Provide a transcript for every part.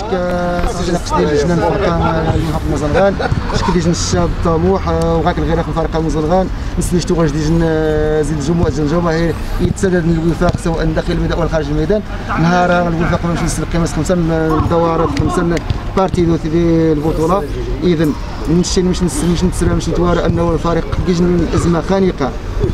سجل قصدي لجنه الفرقه الوفاق المزرغان شكل لجنه الشاب الطموح وغاك الغيره في الفرقه المزرغان نسنجتو واش زيد الجماهير يتسدد من الوفاق سواء داخل الميدان او خارج الميدان. نهار الوفاق باش نسلق قيمه 5 دورات 5 بارتي في البطوله. اذا نمشي نتسرى باش نتوارى انه الفريق كيجن ازمه خانقه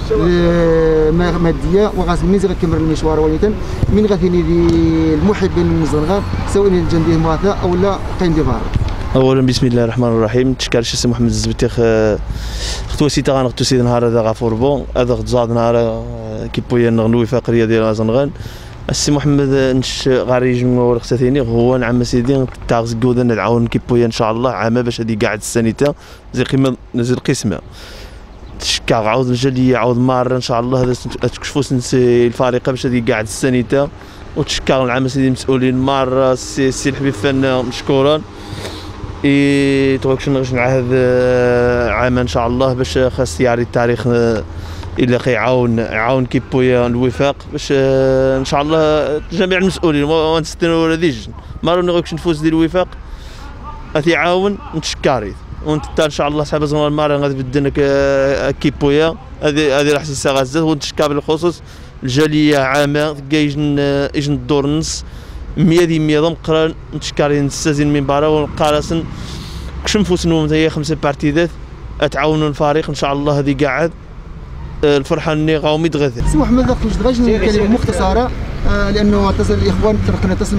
ماديه وغاسل مين غيكمل المشوار ولكن من غادي المحبين من الزرغان سواء الجنديه مواثا او لا قايم ديفار. اولا بسم الله الرحمن الرحيم تشكر السي محمد الزبتي خطوه سيتا غنختو سيد نهار هذا غافور بون هذا زاد نهار كيبويا نغنو وفاق رياضي زنغان السي محمد نش غاريج من ثاني هو نعم سيدي تاغز جودا نعاون كيبويا ان شاء الله عامه باش هذه قاعد السنيته زي قيمه نزل قسمه تشكا عاود الجليه عاود مار ان شاء الله هذا تكشفوا الفريق باش هذه قاعد السنيته وتشكا العام سيدي المسؤولين مار السي الحبيب فن مشكورا توكشن غاش نعهد عام ان شاء الله باش خاص يعري التاريخ الا يعاون كيبويا الوفاق باش ان شاء الله جميع المسؤولين ونستنوا هذيج مارو نغوكش نفوز ديال الوفاق غادي يعاون نتشكاري وانت ان شاء الله صحاب زغال مارا غادي بدنا كيبويا هذه راح تسا غزات ونتشكا بالخصوص الجاليه عامه يجن الدور نص 100 مقران نتشكاري نستازين من برا ونقارسن كش نفوس نوم هي 5 بارتيات اتعاونوا الفريق ان شاء الله هذه قاعد الفرحه اني غاوم يتغذى. سي محمد خرج دغيا كلمه مختصره لانه اتصل الاخوان تركنا تصل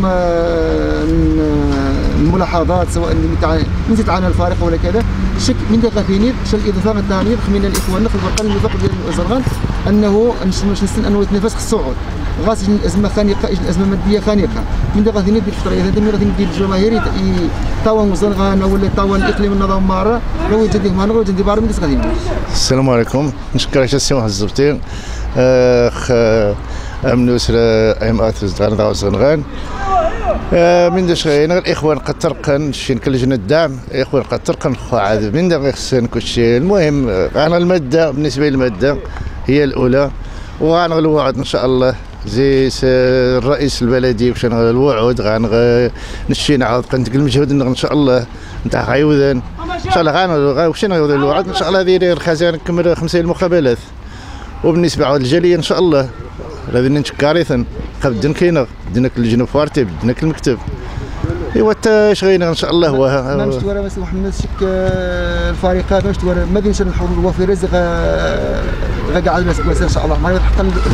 الملاحظات سواء من تعانى الفريق ولا كذا شك من دغافينير شل الاضافه الثانيه من الاخوان في الفرقه الوفاق ديال الزرغان انه نستن انه يتنافس الصعود غاسل الازمه خانقه الازمه ماديه خانقه من دغافينير ديال الفتره هذه من غادي ديال الجماهير طاون الزرغان ولا طاون الاقليم النظام ماره لو يجدي ما نقول جدي بار من غادي. السلام عليكم نشكر السي محمد الزبتي من أسرة أمات زغان زغان من داش غينا الإخوان قد ترقن شين كلجنة الدعم الإخوان قد ترقن عاد من دا غيخصن كلشي المهم أنا المادة بالنسبة للمادة هي الأولى وغنغ الوعد إن شاء الله زي الرئيس البلدي وش الوعود غنغ نشي نعاود قنتقل المجهود إن شاء الله نتاع غيوذن إن شاء الله غنغ وش نعاود الوعد إن شاء الله ديري الخزانة نكمل 5 المقابلات وبالنسبة عاود الجالية إن شاء الله غادي نتشكاريثن بدنا كاينه بدنا اللجنه فارتي بدنا المكتب ايوا حتى اش غينا ان شاء الله هو ماش تورا بس محمد شك الفريقات ماش تورا ما بينش الحضور الوفير غا قاعد الناس كويسه ان شاء الله ما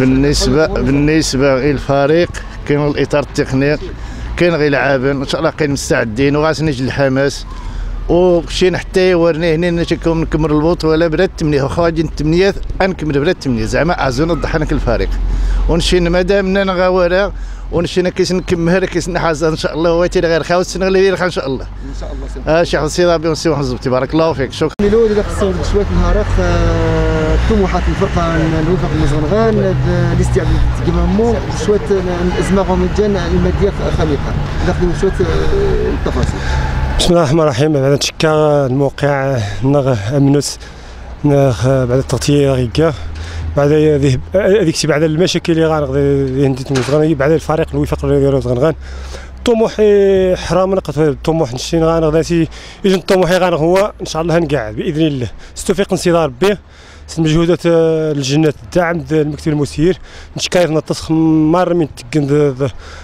بالنسبه للفريق كاين الاطار التقني كاين غير لاعبين ان شاء الله كاين مستعدين وغادي نجي الحماس وشين حتى يورني هنا نكمل البطوله ولا برات 8 خارجين 8 نكمل برات 8 زعما ازون نضحك الفريق ونشين مادام انا غاورا ونشينا كيس نكمل كيس نحاز ان شاء الله واتي غير خاوس السنه اللي ان شاء الله ان شاء الله شيخ السي ربي ونسي محمد تبارك الله فيك شكرا. الاول اللي خصو شويه نهارات طموحات الفرقه الوفاق المزرغان الاستعداد كيما مو شويه الازمه غوميديان الماديه خانقه داخل شويه التفاصيل. بسم الله الرحمن الرحيم بعد تشكا الموقع نغ امنوس بعد التغطيه غيكا بعد هذيك بعد المشاكل اللي غنغدي عندي تمزغان بعد الفريق الوفاق ديالو زغنغان طموح حرام نقط الطموح نشين غنغدي يجي طموحي هو ان شاء الله نقعد باذن الله استوفيق انصدار به مجهودات الجنة الدعم المكتب المسير نشكاير نتصخ مره من تكن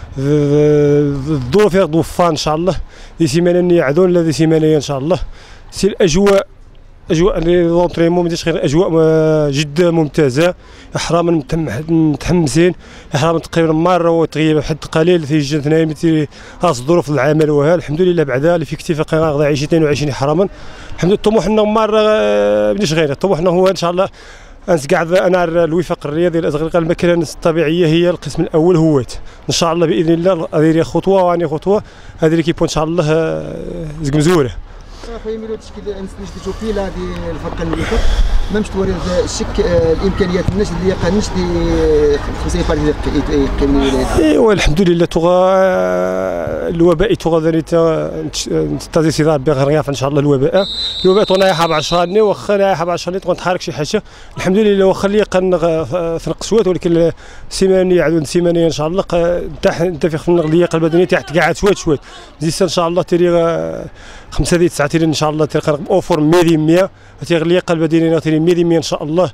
الظروف ضوفان ان شاء الله دي سيمانه يعدون لا دي سيمانه ان شاء الله سي الاجواء اجواء لونطريمون ماديش غير اجواء جدا ممتازه احراما متحمسين احراما تقريبا مره وتغيب حد قليل في جنتنا مثل الظروف العمل وها الحمد لله بعدها اللي في اكتفاق غادا عايشين 22 احراما الحمد لله طموحنا مره ماديش غير طموحنا هو ان شاء الله نقعد انا الوفاق الرياضي الازغريق المكان الطبيعيه هي القسم الاول هوات ان شاء الله باذن الله هذه خطوه واني خطوه هذه ليكيب ان شاء الله زق مزوره اخويا ميلو تشكيل نسنيش تشوف فيه لا دي الفرقه اللي فات ما مش توري الشك الامكانيات الناس اللي قانش دي 50 فرد يقيموا الولايات. ايوا الحمد لله توغا الوباء توغا ذريت تازي سيدار بغير ان شاء الله الوباء تونا حاب 10 ني واخا حاب 10 ني تحرك شي حاجه الحمد لله واخا اللي ثنق سوات ولكن سيمانيه عاد سيمانيه ان شاء الله انت في خلنا اللياقه البدنيه تحت قاعد شويه زيد ان شاء الله تيري 5 ديال 9 تيري ان شاء الله تيري اوفر 100 تيغ اللياقه البدنيه تيري 100 ان شاء الله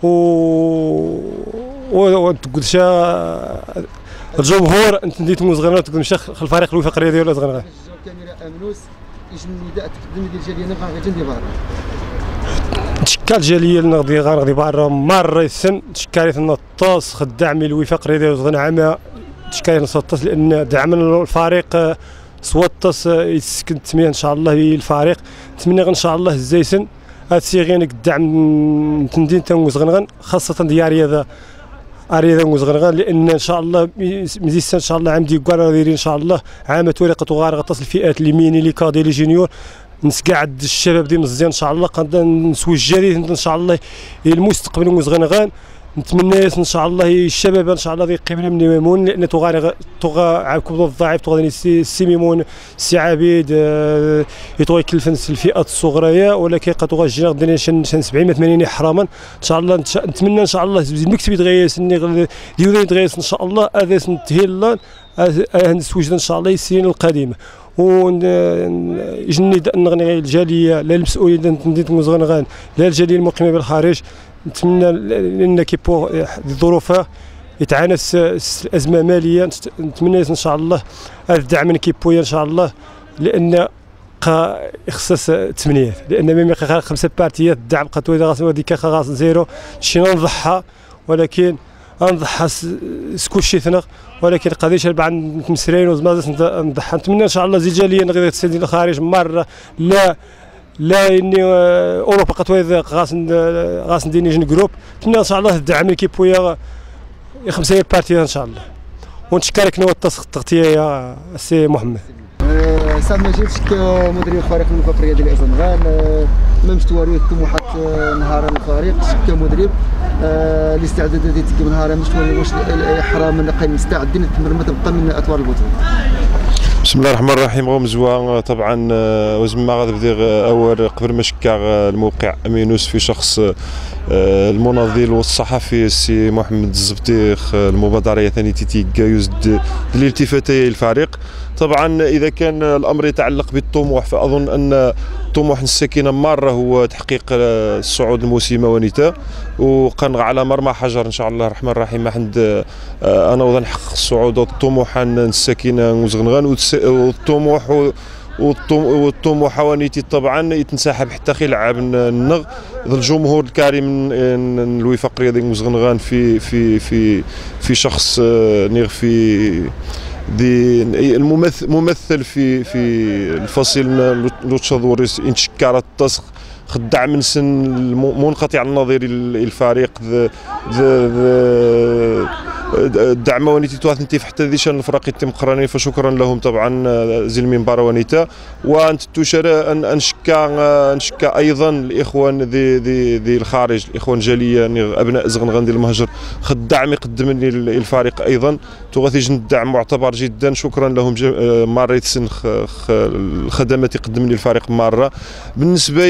وتقولش الجمهور انت نديت مزغنا تمشي الفريق الوفاق الرياضي ولا صغير كاميرا امنوس ايش نداء تقدم ديال جاليه نبغى غير جندي بار تشكال جاليه غنغدي بار مره السن تشكاليت النطاس خدام الوفاق الرياضي وصغنا عام تشكاليت نطاس لان دعمنا الفريق سوطس يسكن التسميه ان شاء الله الفريق نتمنى ان شاء الله الزيسن هاد السيغين الدعم تندين تنوزغنغن خاصه ديال رياضه مزغرغان لان ان شاء الله مزيس ان شاء الله عندي كواريري ان شاء الله عام توريقه وغار غطاس الفئات الميني لي كادي لي جونيور نسقعد الشباب دي مزيان ان شاء الله قد نسوي الجديد ان شاء الله المستقبل مزغنغان نتمنى ان شاء الله الشباب ان شاء الله يقيمنا من ميمون لان توغا عاكم الضعيف توغا السي ميمون السي عبيد يتوغا يكلفن الفئات الصغريه ولكن قد توغا الجينا غدنا 70 80 حراما ان شاء الله نتمنى ان شاء الله المكتب يتغيس ديال يتغيس ان شاء الله هذا نتهيل نسوجد ان شاء الله السنين القادمه وجني نغني الجاليه لا المسؤولين نديت مزغنغان لا الجاليه المقيمه بالخارج نتمنى لان كيبو الظروف يتعانى الازمه ماليه نتمنى ان شاء الله هذا الدعم من كيبويا ان شاء الله لان اخصاص الثمانيات لان ما 5 بارتيات الدعم قطوي هذيك خاص زيرو شي نضحى ولكن نضحى كلشي ثنق ولكن قضيه بعد مسرين وزمازات نضحى نتمنى ان شاء الله زي جاليه نغير تسدي الخارج مره لا اني اوروبا قطوي غاس نديني جن جروب نتمنى ان شاء الله الدعم كيبويا 5 بارتي ان شاء الله ونشكرك نوطس التغطيه يا سي محمد. سعد مجيد مدير الفريق الوفاق الرياضي لازنغان ما مشتوري الطموحات نهار الفريق كمدرب الاستعدادات ديالك نهار مشتوري واش الاحرام مستعدين ما تبقى من اطوار البطوله. بسم الله الرحمن الرحيم. غومزوا طبعا وزما غادي اول قبل ما شكا الموقع امينوس في شخص المناضل والصحفي السي محمد الزبتيخ المبادره ثاني تيتي يزد الالتفاتيه للفريق. طبعا اذا كان الامر يتعلق بالطموح فاظن ان طموح الساكنه مره هو تحقيق الصعود الموسمه ونتا وقنغ على مرمى حجر ان شاء الله الرحمن الرحيم عند انا وضع نحقق الصعود والطموح الساكنه مزغنغان والطموح ونيتي طبعا يتنسحب حتى خي لعاب النغ الجمهور الكريم الوفاق الرياضي مزغنغان في شخص نيغ في الممثل في الفصيل لوتشادوريس انشكار التصق خدع من سن منقطع النظير الفريق الدعم ونيتي تواتنتي في حتى ذيشان الفرق يتم قرانين فشكرا لهم طبعا زي المنبر ونيتا وانت تشرى ان نشكا ايضا الاخوان ذي الخارج الاخوان جاليه ابناء زغنغان ديال المهجر خدعم يقدم لي الفريق ايضا توغاتي الدعم معتبر جدا شكرا لهم مره سن الخدمات يقدم لي الفريق مره. بالنسبه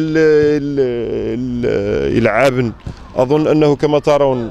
يلعب اظن انه كما ترون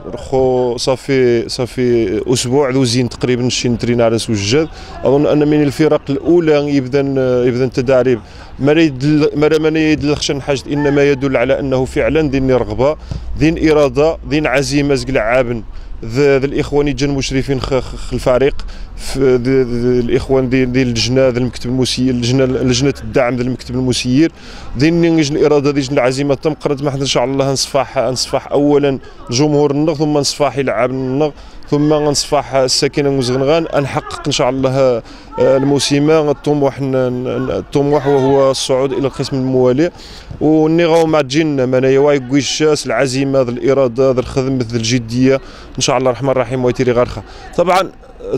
صافي اسبوع ذو زين تقريبا شي نترينا سجاد. اظن ان من الفرق الاولى يبدا التدريب ما يدلخش حاجه انما يدل على انه فعلا دين رغبه دين اراده دين عزيمه زق لعابن ذا الاخوان يجن مشرفين الفريق الاخوان ديال اللجنه ذا المكتب المسير لجنه الدعم ذا المكتب المسير دين الاراده ديال العزيمه تم قررت ما ان شاء الله نصفح اولا جمهور النغ ثم نصفح يلعب النغ ثم نصفح الساكنه مزغنغان نحقق ان شاء الله الموسمه الطموح وهو الصعود الى القسم الموالي ونيغاو مع جن منايا وايكويشاس العزيمه ذا الاراده ذا الخدمه ذا الجديه ان شاء الله الرحمن الرحيم ويتيري غارخه. طبعا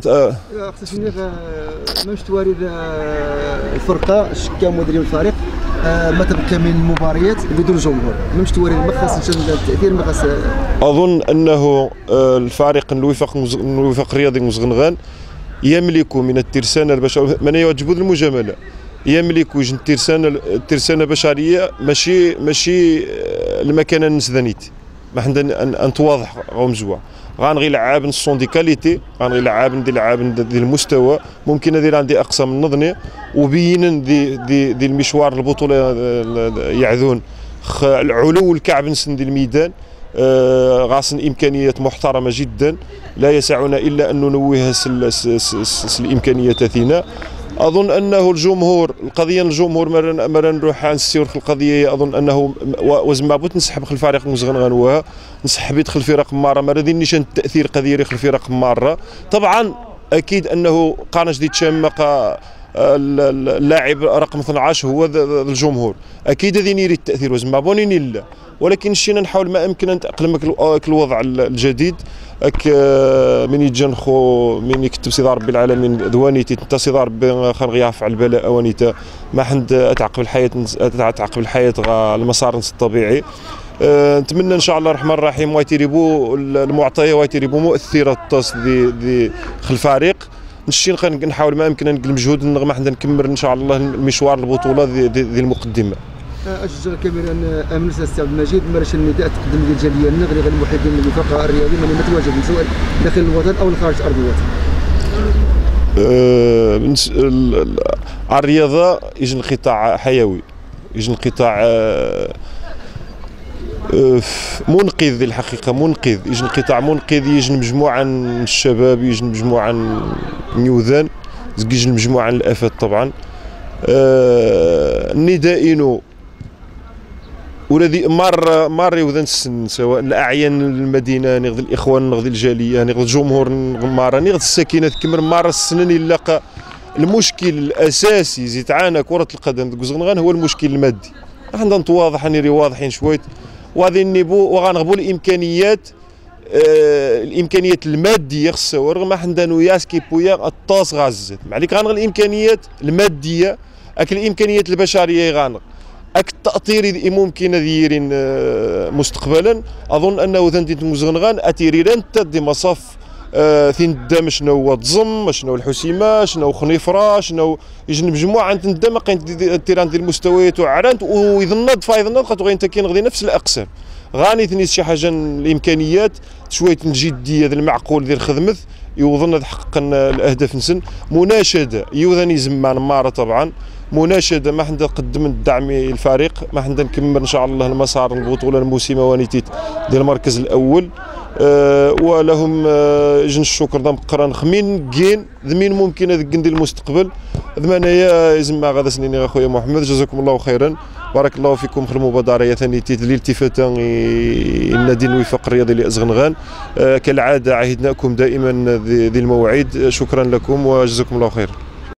خصني ماش توارد الفرقه شكا مدير الفريق ما تبقى من المباريات بدون جمهور، ما مش توري ما خاص التاثير ما خاص. اظن انه الفريق الوفاق الرياضي مزغنغان يملك من الترسانه البشريه من يعجبون المجامله، يملك وجن الترسانه بشريه ماشي المكان النسدانيت ما عندنا ان تواضح غمزوا غنغي لعاب نصون دي كاليتي غنغي لعاب ديال المستوى ممكن ندير عندي اقصى من نظني وبين دي المشوار البطوله يعذون العلو الكعب نسن ديال الميدان غاصن امكانيات محترمه جدا لا يسعنا الا ان ننوه الامكانيات تاعنا. اظن انه الجمهور القضيه الجمهور مرة نروح نسير في القضيه اظن انه وزن ما بغيت نسحب خلف الفريق مزغنغان نسحب يدخل فرق ماره ما رادينيش التاثير قضيه يدخل فرق ماره. طبعا اكيد انه قانش دي تشمق اللاعب رقم 12 هو الجمهور اكيد هذه يريد التاثير وزن ما بونيني لا ولكن شينا نحاول ما امكن ان نتاقلم الوضع الجديد من يتجنخو من يكتب سيدي ربي العالمين ذوانيتي انت سيدي ربي خلق يرفع البلاء اوانيتا ما حد اتعقب الحياه المسار الطبيعي. نتمنى ان شاء الله الرحمن الرحيم ويتيريبو المعطيه ويتيريبو مؤثره الطاس دي خلف الفريق نشي نحاول ما امكن نقل مجهود ما حنا نكمل ان شاء الله المشوار البطوله دي المقدمه. أشجع كاميرا أمن السي عبد المجيد مارش النداء تقدم للجالية النغري غير المحبين للوفاق الرياضي من يتواجد سواء داخل الوطن أو خارج أرض الوطن. الرياضة يجن قطاع حيوي يجن قطاع منقذ الحقيقة منقذ يجن قطاع منقذ يجن مجموعة من الشباب يجن مجموعة من النيوذان يجن مجموعة من الآفات طبعا. النداء ولدي مار يوذن السن سواء الاعيان المدينه نغذ الاخوان نغذ الجاليه نغذ الجمهور مار نغذ الساكنه كمر مار السنن يلقى المشكل الاساسي زي تعانى كره القدم كوزغنغان هو المشكل المادي. حنا نتواضح نري واضحين شويه وغادي نبو وغنغبوا الامكانيات الماديه خصها ورغم حنا نياسكي بويا الطاس غازت معليك غنغ الامكانيات الماديه اكل الامكانيات البشريه غنغ اك التاطير ممكن دايرين مستقبلا. اظن انه ذنديت مزغنغان اتيريران تدي مصاف ثين دام شنو هو تزم شنو الحسيمه شنو خنيفره شنو يجن مجموعه ندم قين تيران ديال المستويات وعرانت ويظنض فايظنض خاطر غين تكين غادي نفس الاقسام غاني ثني شي حاجه الامكانيات شويه الجديه ديال المعقول ديال خدمت يوظن تحقق الاهداف نسن مناشده يوذني زمان ماره طبعا مناشده ما حنا نقدم الدعم الفريق ما حنا نكمل ان شاء الله المسار البطوله الموسمه ونيتيت ديال المركز الاول ولهم جن الشكر دام قران خمين كين ذمين ممكن هذيك ديال المستقبل ذمانيا زعما غادا سنيني اخويا محمد جزاكم الله خيرا بارك الله فيكم في المبادره ثاني الالتفات النادي الوفاق الرياضي لازغنغان كالعاده عهدناكم دائما ذي الموعد شكرا لكم وجزاكم الله خير.